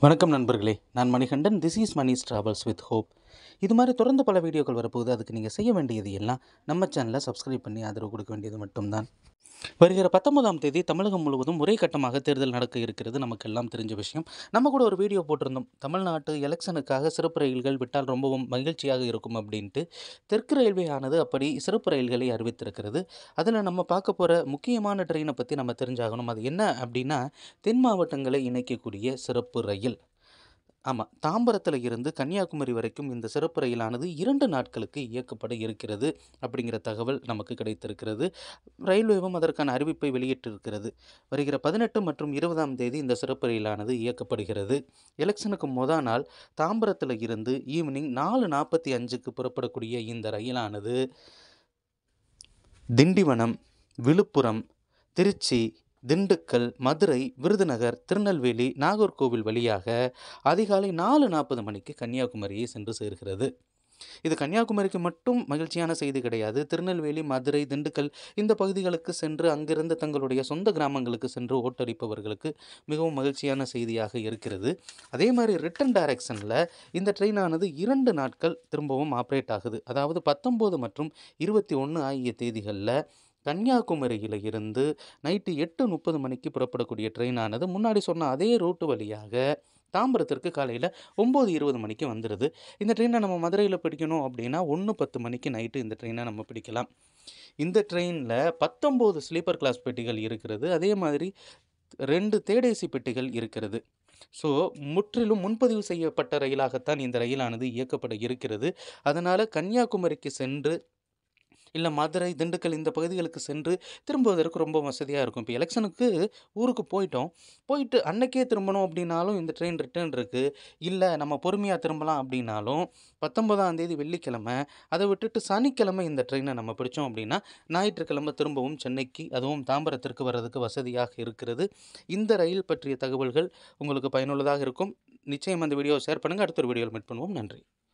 வணக்கம் நண்பர்களே, நான் Manikandan. This is Mani's travels with hope. இது மாதிரி தொடர்ந்து பல வீடியோக்கள் வரப்போகுது. அதுக்கு நீங்கள் செய்ய வேண்டியது எல்லாம் நம்ம சேனலை சப்ஸ்கிரைப் பண்ணி ஆதரவு கொடுக்க வேண்டியது மட்டும்தான். வருகிற 19ஆம் தேதி தமிழகம் முழுவதும் ஒரே கட்டமாக தேர்தல் நடக்க இருக்கிறது. நமக்கு எல்லாம் தெரிஞ்ச விஷயம். நம்ம கூட ஒரு வீடியோ போட்டிருந்தோம். தமிழ்நாட்டு எலெக்ஷனுக்காக சிறப்பு ரயில்கள் விட்டால் ரொம்பவும் மகிழ்ச்சியாக இருக்கும் அப்படின்ட்டு. தெற்கு ரயில்வே ஆனது அப்படி சிறப்பு ரயில்களை அறிவித்திருக்கிறது. அதில் நம்ம பார்க்க போகிற முக்கியமான ட்ரெயினை பற்றி நம்ம தெரிஞ்சாகணும். அது என்ன அப்படின்னா, தென் மாவட்டங்களை இணைக்கக்கூடிய சிறப்பு ரயில். ஆமாம், தாம்பரத்தில் இருந்து கன்னியாகுமரி வரைக்கும் இந்த சிறப்பு ரயிலானது 2 நாட்களுக்கு இயக்கப்பட இருக்கிறது அப்படிங்கிற தகவல் நமக்கு கிடைத்திருக்கிறது. ரயில்வேவும் அதற்கான அறிவிப்பை வெளியிட்டிருக்கிறது. வருகிற 18 மற்றும் 20ஆம் தேதி இந்த சிறப்பு ரயிலானது இயக்கப்படுகிறது. எலெக்ஷனுக்கு நாள் தாம்பரத்தில் இருந்து ஈவினிங் 4:45க்கு புறப்படக்கூடிய இந்த ரயிலானது திண்டிவனம், விழுப்புரம், திருச்சி, திண்டுக்கல், மதுரை, விருதுநகர், திருநெல்வேலி, நாகர்கோவில் வழியாக அதிகாலை 4:40 மணிக்கு கன்னியாகுமரியை சென்று சேர்கிறது. இது கன்னியாகுமரிக்கு மட்டும் மகிழ்ச்சியான செய்தி கிடையாது. திருநெல்வேலி, மதுரை, திண்டுக்கல் இந்த பகுதிகளுக்கு சென்று அங்கிருந்து தங்களுடைய சொந்த கிராமங்களுக்கு சென்று ஓட்டடிப்பவர்களுக்கு மிகவும் மகிழ்ச்சியான செய்தியாக இருக்கிறது. அதே மாதிரி ரிட்டன் டைரக்ஷனில் இந்த ட்ரெயினானது 2 நாட்கள் திரும்பவும் ஆப்ரேட் ஆகுது. அதாவது 19 மற்றும் 21 ஆகிய தேதிகளில் கன்னியாகுமரியில் இருந்து நைட்டு 8:30 மணிக்கு புறப்படக்கூடிய ட்ரெயினானது முன்னாடி சொன்ன அதே ரூட்டு வழியாக தாம்பரத்திற்கு காலையில் 9:20 மணிக்கு வந்துடுது. இந்த ட்ரெயினை நம்ம மதுரையில் பிடிக்கணும் அப்படின்னா 1:10 மணிக்கு நைட்டு இந்த ட்ரெயினை நம்ம பிடிக்கலாம். இந்த ட்ரெயினில் 19 ஸ்லீப்பர் கிளாஸ் பெட்டிகள் இருக்கிறது. அதே மாதிரி 2 தேர்ட் ஏசி பெட்டிகள் இருக்கிறது. ஸோ முற்றிலும் முன்பதிவு செய்யப்பட்ட ரயிலாகத்தான் இந்த ரயிலானது இயக்கப்பட இருக்கிறது. அதனால் கன்னியாகுமரிக்கு சென்று இல்லை மதுரை, திண்டுக்கல் இந்த பகுதிகளுக்கு சென்று திரும்புவதற்கு ரொம்ப வசதியாக இருக்கும். இப்போ எலெக்ஷனுக்கு ஊருக்கு போயிட்டு அன்னைக்கே திரும்பணும் அப்படின்னாலும் இந்த ட்ரெயின் ரிட்டர்ன் இருக்குது. இல்லை நம்ம பொறுமையாக திரும்பலாம் அப்படின்னாலும் 19ஆம் தேதி வெள்ளிக்கிழமை, அதை விட்டுட்டு சனிக்கிழமை இந்த ட்ரெயினை நம்ம பிடிச்சோம் அப்படின்னா ஞாயிற்றுக்கிழமை திரும்பவும் சென்னைக்கு, அதுவும் தாம்பரத்திற்கு வர்றதுக்கு வசதியாக இருக்கிறது. இந்த ரயில் பற்றிய தகவல்கள் உங்களுக்கு பயனுள்ளதாக இருக்கும். நிச்சயம் அந்த வீடியோவை ஷேர் பண்ணுங்கள். அடுத்த ஒரு வீடியோவில் மீட் பண்ணுவோம். நன்றி.